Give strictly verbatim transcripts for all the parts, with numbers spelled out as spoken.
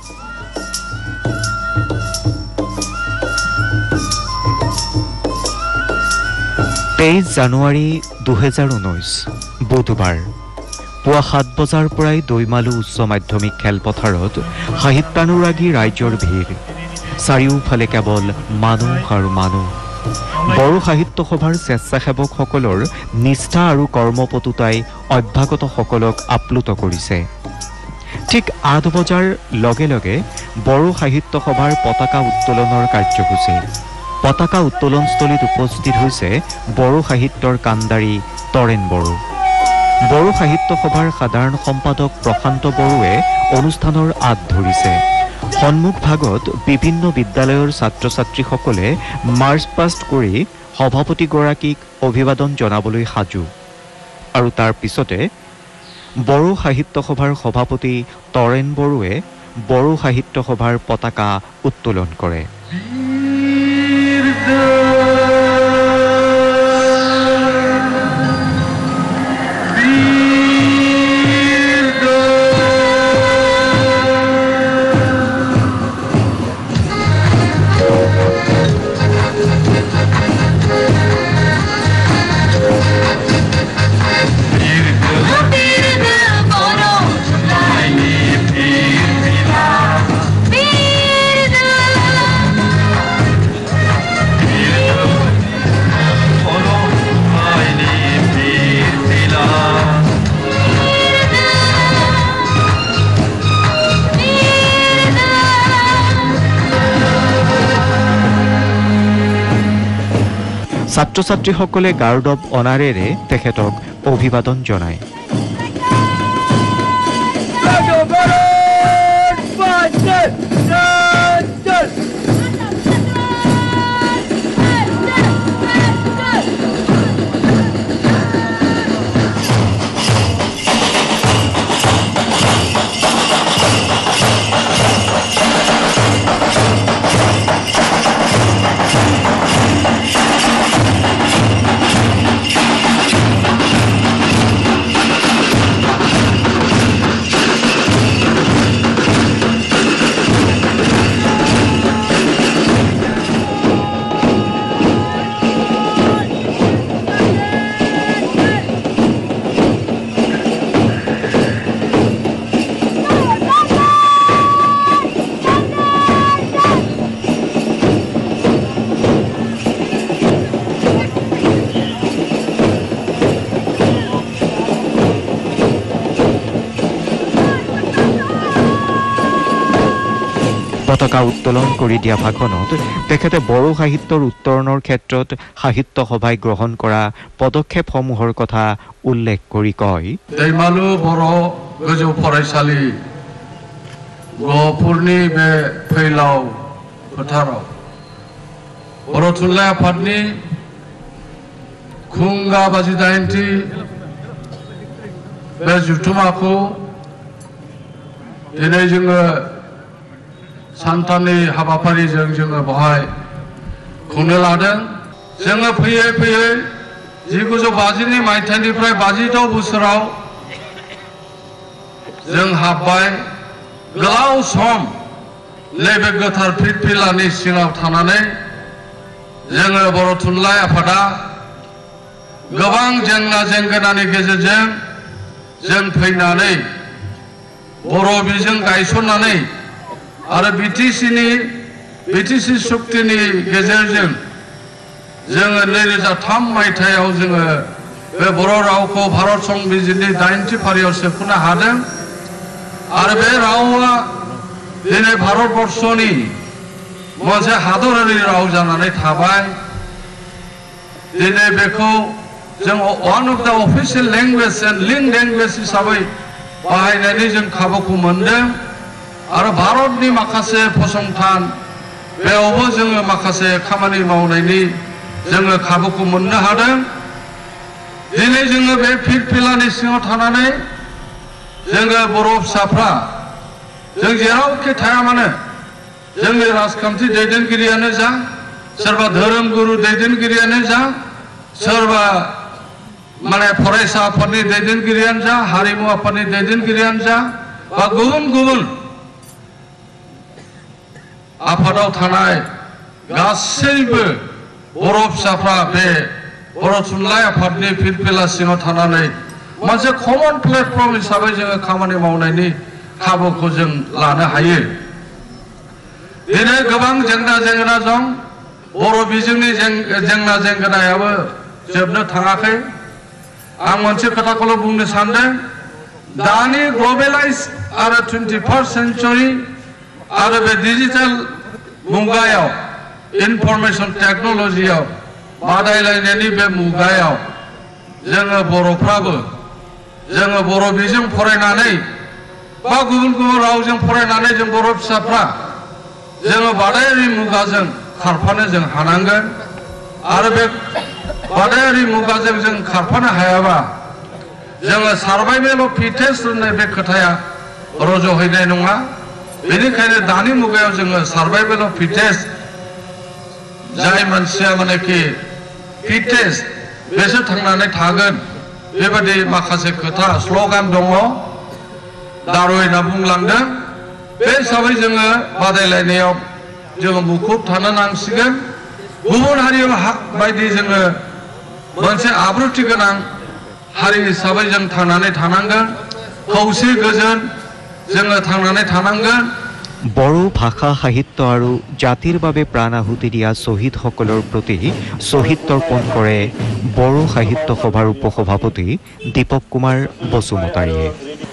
তেইছ জানুৱাৰী দুহেজাৰ ঊনৈছ বুধবাৰ পুৱা সাত বজাৰ পৰাই দৈমালু উচ্চ মাধ্যমিক খেলপথাৰত সাহিত্যানুৰাগী ৰাইজৰ ভিৰ চাৰিওফালে কেৱল মানুহ আৰু মানুহ বড়ো সাহিত্য সভাৰ স্বেচ্ছাসেৱকসকলৰ নিষ্ঠা আৰু কৰ্মপটুতাই অভ্যাগতসকলক আপ্লুত কৰিছে ঠিক আঠ বজাৰ লগে লগে বড়ো সাহিত্য সভাৰ পতাকা উত্তোলনৰ কাৰ্যসূচী পতাকা উত্তোলনস্থলীত উপস্থিত হৈছে বড়ো সাহিত্যৰ কাণ্ডাৰী তৰেণ বড়ো বড়ো সাহিত্য সভাৰ সাধাৰণ সম্পাদক প্ৰশান্ত বড়োৱে অনুষ্ঠানৰ আঁত ধৰিছে সন্মুখ ভাগত বিভিন্ন বিদ্যালয়ৰ ছাত্ৰ ছাত্ৰীসকলে মাৰ্চ পাষ্ট কৰি সভাপতিগৰাকীক অভিবাদন জনাবলৈ সাজু আৰু তাৰ পিছতে বড়ো সাহিত্য সভাৰ সভাপতি তৰেণ বড়োৱে বড়ো সাহিত্য সভাৰ পতাকা উত্তোলন কৰে ছাত্ৰ ছাত্ৰীসকলে গাৰ্ড অৱ অনাৰেৰে তেখেতক অভিবাদন জনায় পতাকা উত্তোলন কৰি দিয়া ভাষণত তেখেতে বড়ো সাহিত্যৰ উত্তৰণৰ ক্ষেত্ৰত সাহিত্য সভাই গ্ৰহণ কৰা পদক্ষেপসমূহৰ কথা উল্লেখ কৰি কয় दैमालु बर' गोजौ फरायसालि गहपुरनि बे फैलाव फोथाराव बर' थुनलाइ आफादनि खुंगा बाजिदाइनथि बे जुथुमाखौ दिनै जोङो सानथामनि हाबाफारिजों जोङो बेवहाय खुंनो लादों जोङो फैयै फैयै जिगुजौ बाजिनि मायथाइनिफ्राय बाजिद' बोसोराव जों हाबबाय गोलाव सम नैबे गोथार फिरफिलानि सिङाव थानानै जोङो बर' थुनलाइ आफादा गोबां जेंना जेंगोनानि गेजेरजों जों फैनानै बर' बिजों गायसननानै आरो बिटिसिनि बिटिसि सुक्तिनि गेजेरजों जोङो नैरोजा थाम मायथाइयाव जोङो बे बर' रावखौ भारत संबिजिरनि दाइनथि फारियाव सेबखांनो हादों आरो बे रावा दिनै भारतबर्षनि मोनसे हादरारि राव जानानै थाबाय दिनै बेखौ जों one of the official language and link language हिसाबै बाहायनायनि जों खाबुखौ मोनदों आरो भारतनि माखासे फसंथान बेयावबो जोङो माखासे खामानि मावनायनि जोङो खाबुखौ मोननो हादों दिनै जोङो बे फिरफिलानि सिङाव थानानै जोङो बर' फिसाफ्रा जों जेरावखि थाया मानो जोंनि राजखान्थि दैदेनगिरियानो जा सोरबा धोरोम गुरु दैदेनगिरियानो जा सोरबा माने फरायसा आफादनि दैदेनगिरियानो जा हारिमु आफादनि दैदेनगिरियानो जा बा गुबुन गुबुन आफादाव थानाय गासैबो बर' फिसाफ्रा बे बर' थुनलाइ आफादनि फिरफिला सिङाव थानानै मोनसे कमन प्लेटफर्म हिसाबै जोङो खामानि मावनायनि खाबुखौ जों लानो हायो। दिनै गोबां जेंना जेंना दं। बर' बिजोंनि जेंना जेंनायाबो जोबनो थाङाखै। आं मोनसे खोथाखौल' बुंनो सानदों, दानि ग्लबेलाइज आरो टुवेन्टि फार्स्ट सेन्चुरि आरो बे डिजिटेल मुगायाव इनफरमेशन टेक्न'लजियाव बादायलायनायनि बे मुगायाव जोङो बर'फ्राबो जोङो बर' बिजों फरायनानै बा गुबुन गुबुन रावजों फरायनानै जों बर' फिसाफ्रा जोङो बादायारि मुगाजों खारफानो जों हानांगोन। आरो बे बादायारि मुगाजों जों खारफानो हायाबा जोङो सार्भाइभेल अफ फिटेस्ट होननाय बे खोथाया रज'हैनाय नङा। बेनिखायनो दानि मुगायाव जोङो सार्भाइभेल अफ फिटेस्ट, जाय मानसिया मानेखि फिटेस्ट बेसो थांनानै थागोन, बेबायदि माखासे खोथा स्ल'गान दङ। दारविना बुंलांदों। बे हिसाबै जोङो बादायलायनायाव जोङो मुखुब थानो नांसिगोन। गुबुन हारि बायदि जोङो मोनसे आब्रुथि गोनां हारि हिसाबै जों थांनानै थानांगोन। खौसे गोजोन जोङो थांनानै थानांगोन। বড়ো ভাষা সাহিত্য আৰু জাতিৰ বাবে প্ৰাণ আহুতি দিয়া শ্বহীদসকলৰ প্ৰতি শ্বহীদ তৰ্পণ কৰে বড়ো সাহিত্য সভাৰ উপসভাপতি দীপক কুমাৰ বসুমতাৰীয়ে।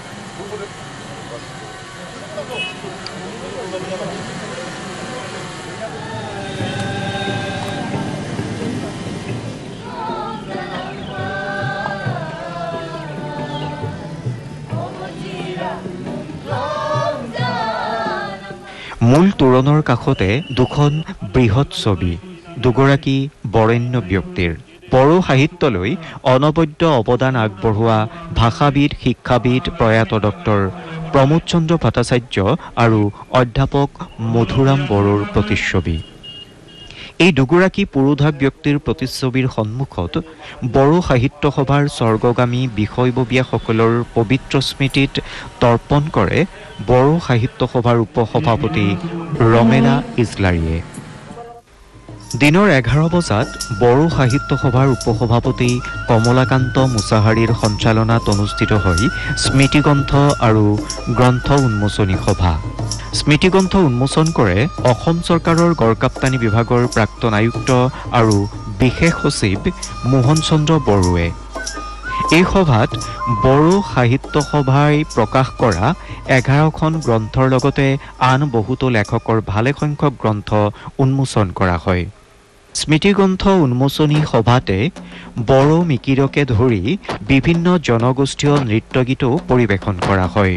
মূল তোৰণৰ কাষতে দুখন বৃহৎ ছবি, দুগৰাকী বৰেণ্য ব্যক্তিৰ। বড়ো সাহিত্যলৈ অনবদ্য অৱদান আগবঢ়োৱা ভাষাবিদ, শিক্ষাবিদ প্ৰয়াত ডক্টৰ প্ৰমোদ চন্দ্ৰ ভট্টাচাৰ্য আৰু অধ্যাপক মধুৰাম বড়োৰ প্ৰতিচ্ছবি। এই দুগৰাকী পুৰোধা ব্যক্তিৰ প্ৰতিচ্ছবিৰ সন্মুখত বড়ো সাহিত্য সভাৰ স্বৰ্গগামী বিষয়ববীয়াসকলৰ পবিত্ৰ স্মৃতিত তৰ্পণ কৰে বড়ো সাহিত্য সভাৰ উপসভাপতি ৰমেলা ইজলাৰীয়ে। দিনৰ এঘাৰ বজাত বড়ো সাহিত্য সভাৰ উপসভাপতি কমলাকান্ত মুছাহাৰীৰ সঞ্চালনাত অনুষ্ঠিত হয় স্মৃতিগ্ৰন্থ আৰু গ্ৰন্থ উন্মোচনী সভা। স্মৃতিগ্ৰন্থ উন্মোচন কৰে অসম চৰকাৰৰ গড়কাপ্তানি বিভাগৰ প্ৰাক্তন আয়ুক্ত আৰু বিশেষ সচিব মোহন চন্দ্ৰ বড়োৱে। এই সভাত বড়ো সাহিত্য সভাই প্ৰকাশ কৰা এঘাৰখন গ্ৰন্থৰ লগতে আন বহুতো লেখকৰ ভালেসংখ্যক গ্ৰন্থ উন্মোচন কৰা হয়। স্মৃতিগ্ৰন্থ উন্মোচনী সভাতে বড়ো মিকিৰকে ধৰি বিভিন্ন জনগোষ্ঠীয় নৃত্যগীতো পৰিৱেশন কৰা হয়।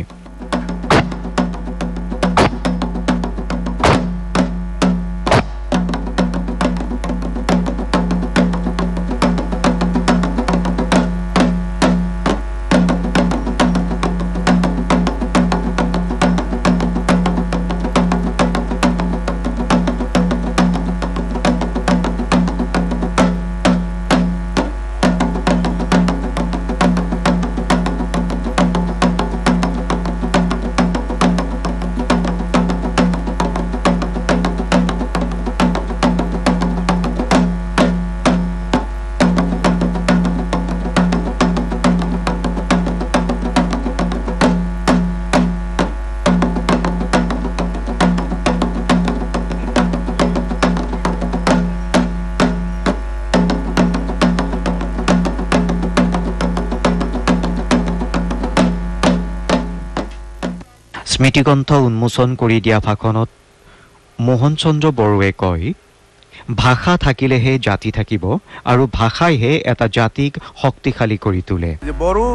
স্মৃতিগ্ৰন্থ উন্মোচন কৰি দিয়া ভাষণত মোহন চন্দ্ৰ বড়োৱে কয়, ভাষা থাকিলেহে জাতি থাকিব আৰু ভাষাইহে এটা জাতিক শক্তিশালী কৰি তোলে। বড়ো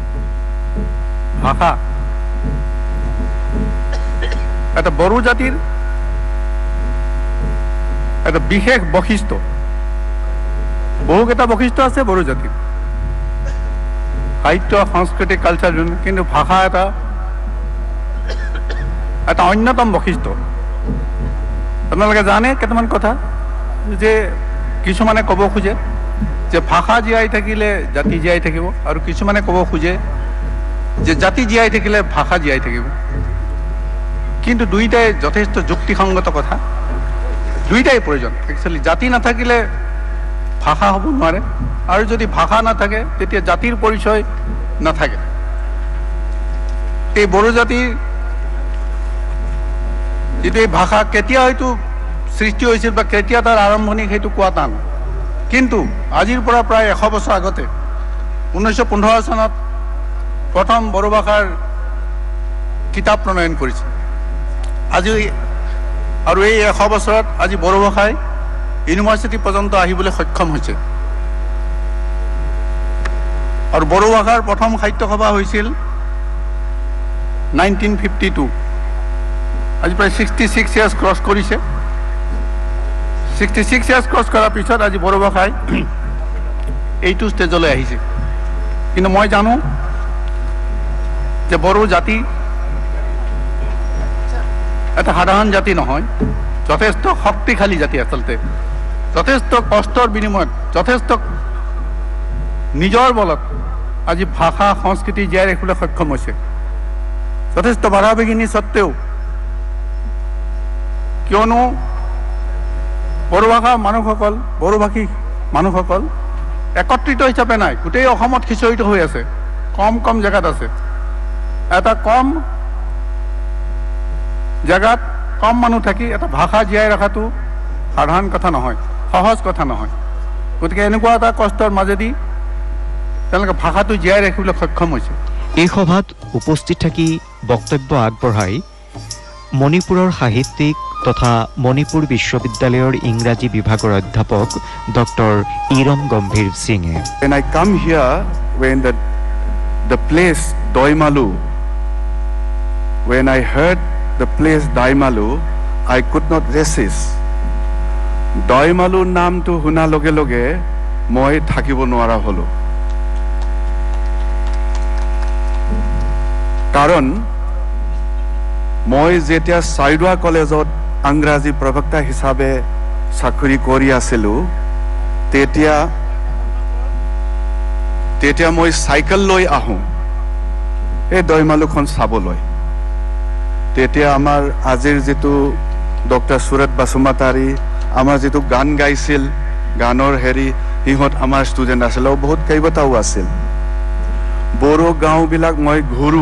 ভাষা এটা বড়ো জাতিৰ এটা বিশেষ বৈশিষ্ট্য। বহুকেইটা বৈশিষ্ট্য আছে বড়ো জাতিৰ, সাহিত্য, সংস্কৃতি, কালচাৰ, কিন্তু ভাষা এটা এটা অন্যতম বৈশিষ্ট্য। আপোনালোকে জানে কেইটামান কথা, যে কিছুমানে ক'ব খোজে যে ভাষা জীয়াই থাকিলে জাতি জীয়াই থাকিব, আৰু কিছুমানে ক'ব খোজে যে জাতি জীয়াই থাকিলে ভাষা জীয়াই থাকিব। কিন্তু দুইটাই যথেষ্ট যুক্তিসংগত কথা দুইটাই প্ৰয়োজন একচুৱেলি জাতি নাথাকিলে ভাষা হ'ব নোৱাৰে আৰু যদি ভাষা নাথাকে তেতিয়া জাতিৰ পৰিচয় নাথাকে এই বড়ো জাতিৰ যিটো এই ভাষা কেতিয়া হয়তো সৃষ্টি হৈছিল বা কেতিয়া তাৰ আৰম্ভণি সেইটো কোৱা টান কিন্তু আজিৰ পৰা প্ৰায় এশ বছৰ আগতে ঊনৈছশ পোন্ধৰ চনত প্ৰথম বড়ো ভাষাৰ কিতাপ প্ৰণয়ন কৰিছিল আজি আৰু এই এশ বছৰত আজি বড়ো ভাষাই ইউনিভাৰ্চিটি পৰ্যন্ত আহিবলৈ সক্ষম হৈছে আৰু বড়ো ভাষাৰ প্ৰথম সাহিত্য সভা হৈছিল নাইনটিন ফিফটি টু আজি প্ৰায় ছিক্সটি ছিক্স ইয়াৰ্ছ ক্ৰছ কৰিছে ছিক্সটি ছিক্স ইয়াৰ্ছ ক্ৰছ কৰাৰ পিছত আজি বড়ো ভাষাই এইটো ষ্টেজলৈ আহিছে কিন্তু মই জানো যে বড়ো জাতি এটা সাধাৰণ জাতি নহয় যথেষ্ট শক্তিশালী জাতি আচলতে যথেষ্ট কষ্টৰ বিনিময়ত যথেষ্ট নিজৰ বলত আজি ভাষা সংস্কৃতি জীয়াই ৰাখিবলৈ সক্ষম হৈছে যথেষ্ট বাধা বিঘিনি সত্ত্বেও কিয়নো বড়ো ভাষা মানুহসকল বড়ো ভাষী মানুহসকল একত্ৰিত হিচাপে নাই গোটেই অসমত খিচৰিত হৈ আছে কম কম জেগাত আছে এটা কম জেগাত কম মানুহ থাকি এটা ভাষা জীয়াই ৰখাটো সাধাৰণ কথা নহয় সহজ কথা নহয় গতিকে এনেকুৱা এটা কষ্টৰ মাজেদি তেওঁলোকে ভাষাটো জীয়াই ৰাখিবলৈ সক্ষম হৈছে এই সভাত উপস্থিত থাকি বক্তব্য আগবঢ়াই মণিপুৰৰ সাহিত্যিক তথা মণিপুৰ বিশ্ববিদ্যালয়ৰ ইংৰাজী বিভাগৰ অধ্যাপক ডক্টৰ ইৰম গম্ভীৰ সিঙে When I come here, when the the place Doimalu, when I heard the place Doimalu, I could not resist. Doimalu নামটো শুনা লগে লগে মই থাকিব নোৱাৰা হলো কাৰণ মই যেতিয়া চাইডুৱা কলেজত ইংৰাজী প্ৰবক্তা হিচাপে চাকৰি কৰি আছিলো তেতিয়া তেতিয়া মই চাইকেল লৈ আহোঁ এই দৈমালুখন চাবলৈ তেতিয়া আমাৰ আজিৰ যেটো ডক্টৰ সুৰত বাসুমতাৰী আমাৰ যেটো গান গাইছিল গানৰ হেৰি হিহঁত আমাৰ ষ্টুডেণ্ট আছিল আৰু বহুত কেইবাটাও আছিল বড়ো গাঁওবিলাক মই ঘূৰো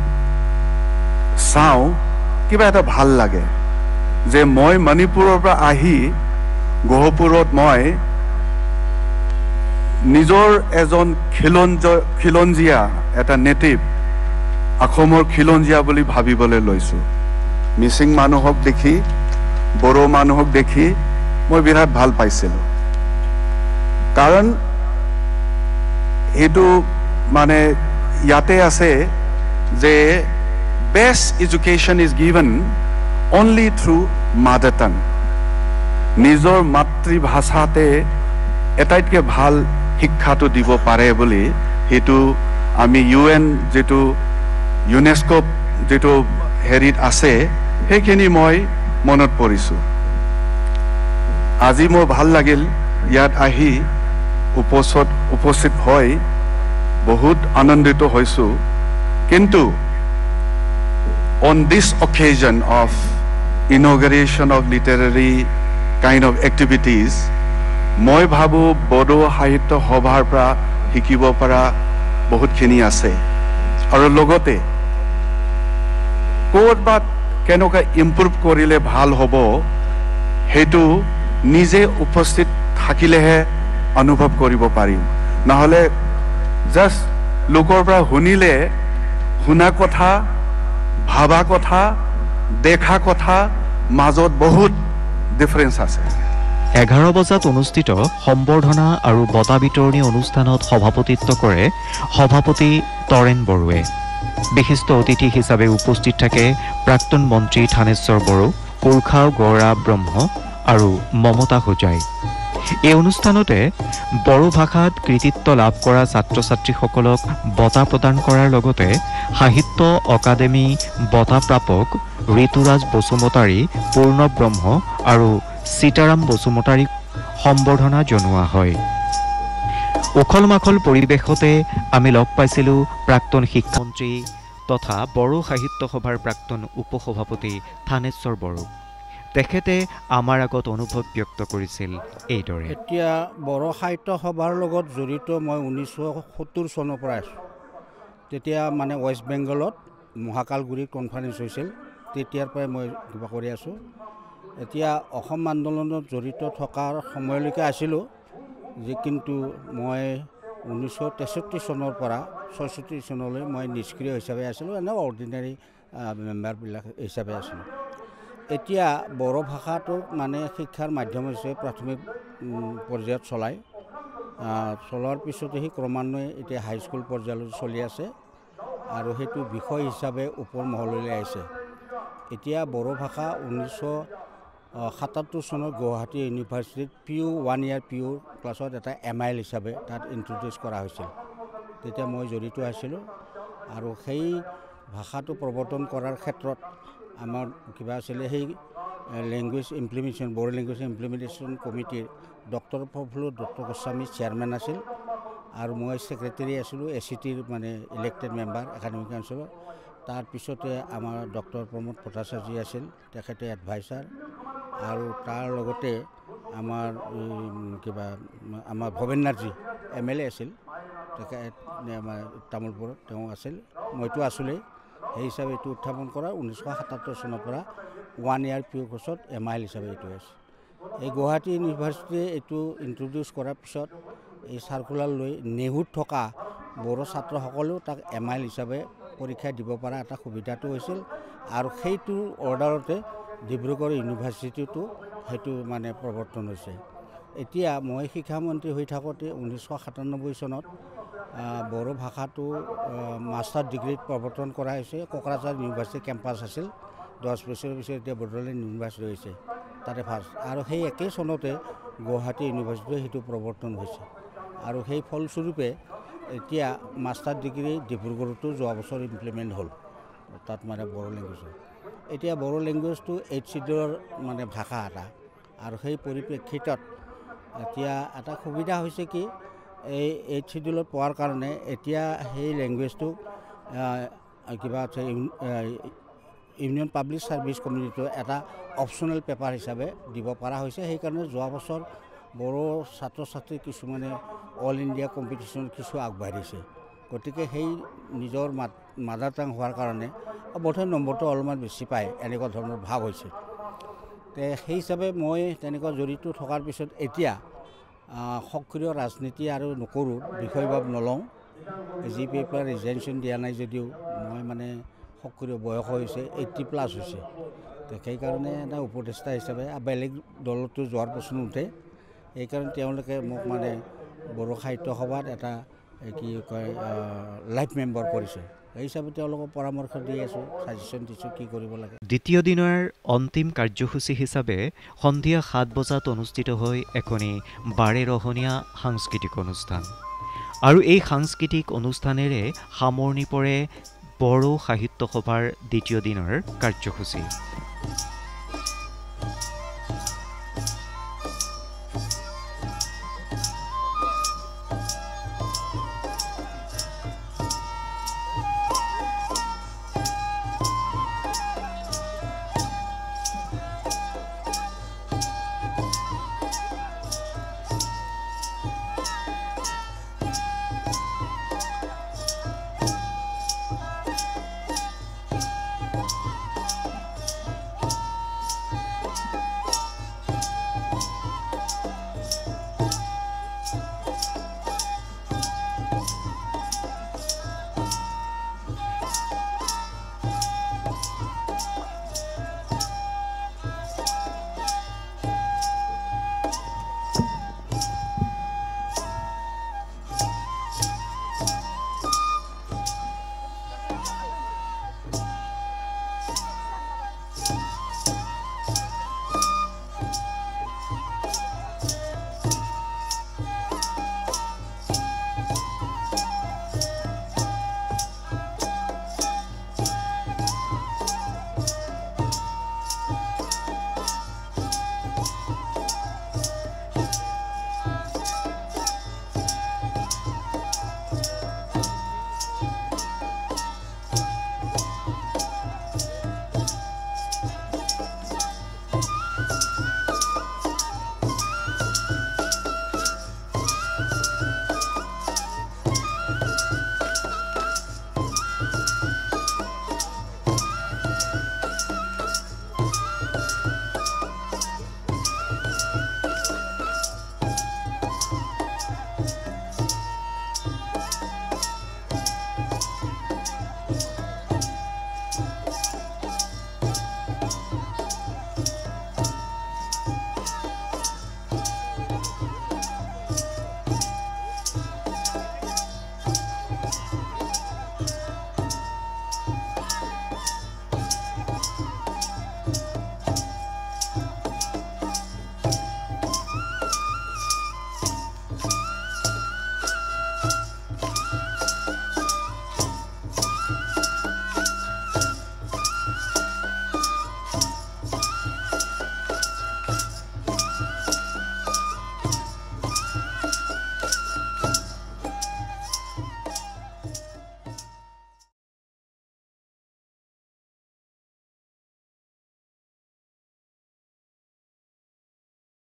চাওঁ কিবা এটা ভাল লাগে যে মই মণিপুৰৰ পৰা আহি গহপুৰত মই নিজৰ এজন খিলঞ্জীয়া এটা নেটিভ অসমৰ খিলঞ্জীয়া বুলি ভাবিবলৈ লৈছো মিচিং মানুহক দেখি বড়ো মানুহক দেখি মই বিৰাট ভাল পাইছিলো কাৰণ এইটো মানে ইয়াতে আছে যে best education is given only through mother tongue নিজৰ মাতৃভাষাতে এটাইতকে ভাল শিক্ষাটো দিব পাৰে বুলি হেতু আমি ইউএন যেটো ইউনেস্কো যেটো হেৰিত আছে হেখিনি মই মনত পৰিছো আজি মোৰ ভাল লাগিল ইয়াত আহি উপস্থিত উপস্থিত হৈ বহুত আনন্দিত হৈছো কিন্তু on this occasion of inauguration of literary kind of activities মই ভাবো বড়ো সাহিত্য সভাৰ পৰা শিকিব পৰা বহুত খিনি আছে আৰু লগতে ক'ৰবাত কেনেকুৱা ইমপ্ৰুভ কৰিলে ভাল হ'ব হেতু নিজে উপস্থিত থাকিলেহে অনুভৱ কৰিব পাৰিম নহলে জাস্ট লোকৰ পৰা শুনিলে শুনা কথা ভাবা কথা দেখা কথা মাজত বহুত ডিফাৰেন্স আছে এঘাৰ বজাত অনুষ্ঠিত সম্বৰ্ধনা আৰু বঁটা বিতৰণী অনুষ্ঠানত সভাপতিত্ব কৰে সভাপতি তৰেণ বড়ুৱে বিশিষ্ট অতিথি হিচাপে উপস্থিত থাকে প্ৰাক্তন মন্ত্ৰী থানেশ্বৰ বড়ো পুৰখাও গৌৰা ব্ৰহ্ম আৰু মমতা হোজাই এই অনুষ্ঠানতে বড়ো ভাষাত কৃতিত্ব লাভ কৰা ছাত্ৰ ছাত্ৰীসকলক বঁটা প্ৰদান কৰাৰ লগতে সাহিত্য অকাডেমি বঁটা প্ৰাপক ঋতুৰাজ বসুমতাৰী পূৰ্ণ ব্ৰহ্ম আৰু সীতাৰাম বসুমতাৰীক সম্বৰ্ধনা জনোৱা হয় উখল মাখল পৰিৱেশতে আমি লগ পাইছিলোঁ প্ৰাক্তন শিক্ষামন্ত্ৰী তথা বড়ো সাহিত্য সভাৰ প্ৰাক্তন উপসভাপতি থানেশ্বৰ বড়ো তেখেতে আমাৰ আগত অনুভৱ ব্যক্ত কৰিছিল এইদৰে। এতিয়া বড়ো সাহিত্য সভাৰ লগত জড়িত মই ঊনৈছশ সত্তৰ চনৰ পৰা আছোঁ। তেতিয়া মানে ৱেষ্ট বেংগলত মহাকালগুৰিত কনফাৰেন্স হৈছিল, তেতিয়াৰ পৰাই মই কিবা কৰি আছোঁ। এতিয়া অসম আন্দোলনত জড়িত থকাৰ সময়লৈকে আছিলোঁ, যে কিন্তু মই ঊনৈছশ তেষষ্ঠি চনৰ পৰা ছয়ষষ্ঠি চনলৈ মই নিষ্ক্ৰিয় হিচাপে আছিলোঁ, এনে অৰ্ডিনাৰী মেম্বাৰবিলাক হিচাপে আছিলোঁ। এতিয়া বড়ো ভাষাটোক মানে শিক্ষাৰ মাধ্যম হিচাপে প্ৰাথমিক পৰ্যায়ত চলায়, চলোৱাৰ পিছতে সি ক্ৰমান্বয়ে এতিয়া হাইস্কুল পৰ্যায়লৈ চলি আছে আৰু সেইটো বিষয় হিচাপে ওপৰ মহললৈ আহিছে। এতিয়া বড়ো ভাষা ঊনৈছশ সাতাত্তৰ চনত গুৱাহাটী ইউনিভাৰ্চিটিত P U one year P U ক্লাছত এটা এম আই এল হিচাপে তাত ইণ্ট্ৰডিউচ কৰা হৈছিল। তেতিয়া মই জড়িত আছিলোঁ আৰু সেই ভাষাটো প্ৰৱৰ্তন কৰাৰ ক্ষেত্ৰত আমাৰ কিবা আছিলে, সেই language implementation Bodo language implementation কমিটিৰ ডক্টৰ প্ৰফুল্ল দত্ত গোস্বামী চেয়াৰমেন আছিল আৰু মই ছেক্ৰেটাৰী আছিলোঁ এ চি টিৰ মানে ইলেক্টেড মেম্বাৰ একাডেমিক কাউন্সিলৰ। তাৰপিছতে আমাৰ ডক্টৰ প্ৰমোদ ভট্টাচাৰ্য আছিল, তেখেতে এডভাইচাৰ, আৰু তাৰ লগতে আমাৰ কিবা আমাৰ ভৱেন নাৰ্জী এম এল এ আছিল, তেখেত আমাৰ তামোলপুৰত তেওঁ আছিল, মইতো আছিলেই। সেই হিচাপে এইটো উত্থাপন কৰা ঊনৈছশ সাতাত্তৰ চনৰ পৰা ওৱান ইয়াৰ পি ইউ কোৰ্চত এম আই এল হিচাপে এইটো আছে। এই গুৱাহাটী ইউনিভাৰ্চিটিয়ে এইটো ইণ্ট্ৰডিউচ কৰাৰ পিছত এই চাৰ্কুলাৰ লৈ নেহুত থকা বড়ো ছাত্ৰসকলেও তাক এম আই এল হিচাপে পৰীক্ষা দিব পৰা এটা সুবিধাটো হৈছিল, আৰু সেইটো অৰ্ডাৰতে ডিব্ৰুগড় ইউনিভাৰ্চিটিটো সেইটো মানে প্ৰৱৰ্তন হৈছে। এতিয়া মই শিক্ষামন্ত্ৰী হৈ থাকোঁতে ঊনৈছশ সাতানব্বৈ চনত বড়ো ভাষাটো মাষ্টাৰ ডিগ্ৰীত প্ৰৱৰ্তন কৰা হৈছে। কোকৰাঝাৰ ইউনিভাৰ্চিটি কেম্পাছ আছিল, দহ বছৰৰ পিছত এতিয়া বড়োলেণ্ড ইউনিভাৰ্চিটি হৈছে তাতে ফাৰ্ষ্ট, আৰু সেই একেই চনতে গুৱাহাটী ইউনিভাৰ্চিটিয়ে সেইটো প্ৰৱৰ্তন হৈছে। আৰু সেই ফলস্বৰূপে এতিয়া মাষ্টাৰ ডিগ্ৰী ডিব্ৰুগড়তো যোৱা বছৰ ইমপ্লিমেণ্ট হ'ল, তাত মানে বড়ো লেংগুৱেজৰ। এতিয়া বড়ো লেংগুৱেজটো এইট চিডিউলৰ মানে ভাষা এটা, আৰু সেই পৰিপ্ৰেক্ষিতত এতিয়া এটা সুবিধা হৈছে কি, এই এইট চিডিউলত পোৱাৰ কাৰণে এতিয়া সেই লেংগুৱেজটো কিবা ইউনিয়ন পাব্লিক ছাৰ্ভিচ কমিটিটো এটা অপশ্যনেল পেপাৰ হিচাপে দিব পৰা হৈছে। সেইকাৰণে যোৱা বছৰ বড়ো ছাত্ৰ ছাত্ৰী কিছুমানে অল ইণ্ডিয়া কম্পিটিশ্যনত কিছু আগবাঢ়িছে, গতিকে সেই নিজৰ মাদাৰ টাং হোৱাৰ কাৰণে বোধহয় নম্বৰটো অলপমান বেছি পায়, এনেকুৱা ধৰণৰ ভাৱ হৈছে। তে সেই হিচাপে মই তেনেকুৱা জড়িত থকাৰ পিছত এতিয়া সক্ৰিয় ৰাজনীতি আৰু নকৰোঁ, বিষয়ভাৱ নলওঁ। জি পি পৰা ৰিজাইনেশ্যন দিয়া নাই যদিও মই মানে সক্ৰিয় বয়স হৈছে, এইট্টি প্লাছ হৈছে, সেইকাৰণে এটা উপদেষ্টা হিচাপে বেলেগ দলতো যোৱাৰ প্ৰশ্ন উঠে। সেইকাৰণে তেওঁলোকে মোক মানে বড়ো সাহিত্য সভাত এটা কি কয় লাইফ মেম্বাৰ কৰিছে, সেই হিচাপে তেওঁলোকক পৰামৰ্শ দি আছোঁ, ছাজেশ্যন দিছোঁ কি কৰিব লাগে। দ্বিতীয় দিনৰ অন্তিম কাৰ্যসূচী হিচাপে সন্ধিয়া সাত বজাত অনুষ্ঠিত হয় এখনি বাৰেৰহণীয়া সাংস্কৃতিক অনুষ্ঠান, আৰু এই সাংস্কৃতিক অনুষ্ঠানেৰে সামৰণি পৰে বড়ো সাহিত্য সভাৰ দ্বিতীয় দিনৰ কাৰ্যসূচী।